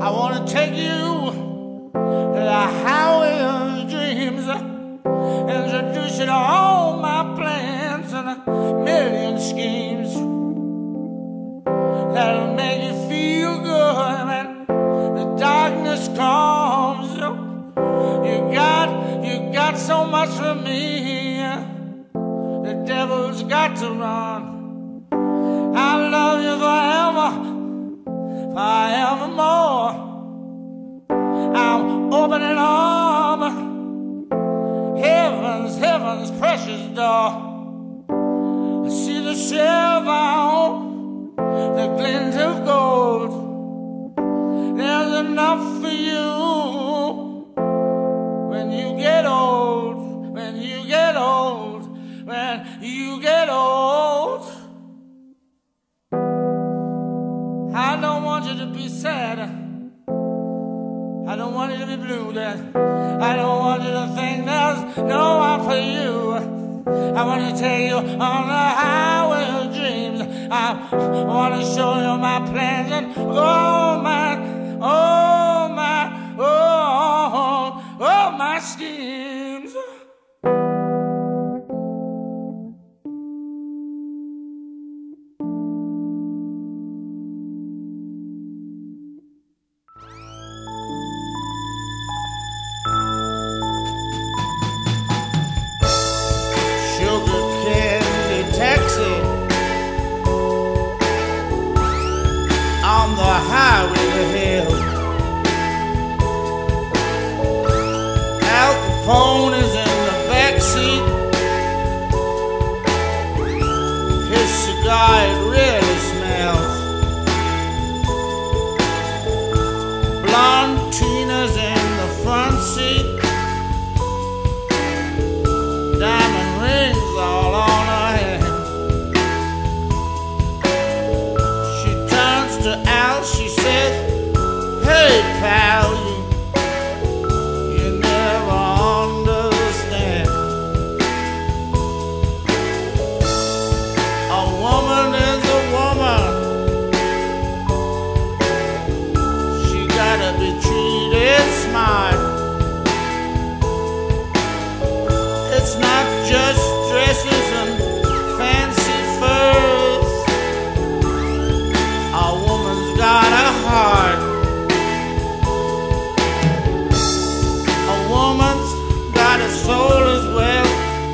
I wanna take you to the highway of dreams, introduce you to all my plans and a million schemes that'll make you feel good when the darkness comes. You got so much from me, the devil's got to run. I love you forever, forevermore. I'm opening up heaven's precious door. I see the silver on the glint of gold. There's enough for you when you get old, when you get old, when you get old. I don't want you to be sad. I don't want you to be blue. I don't want you to think there's no one for you. I want to take you on the highway of dreams. I want to show you my plans and oh my schemes. Sugar candy taxi on the highway to hell. Al Capone is in the backseat. His cigar, it really smells. Blonde Tina's in the front seat. Diamond rings all on her hand. She turns to Al, she says, "Hey pal, you never understand. A woman is a woman. She gotta be treated smart. It's not just dresses and fancy furs. A woman's got a heart. A woman's got a soul as well.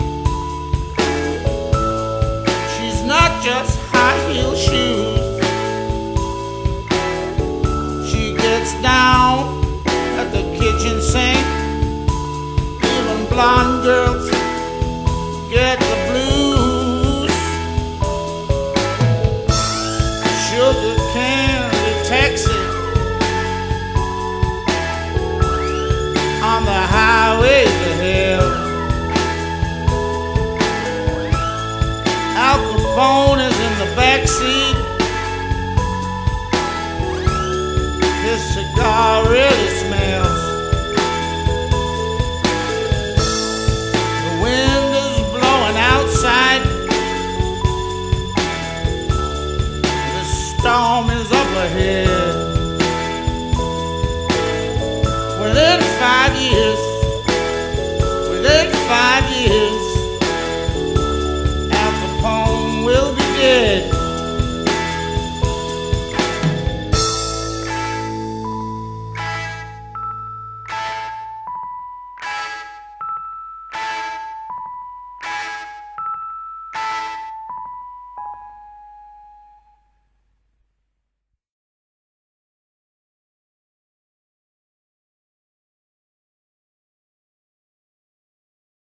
She's not just high-heel shoes. She gets down at the kitchen sink. Even blonde girls get the blues. Sugar candy taxi on the highway to hell. Al Capone is in the backseat. His cigar really smells. The wind is blowing outside. The storm is up ahead. Within 5 years,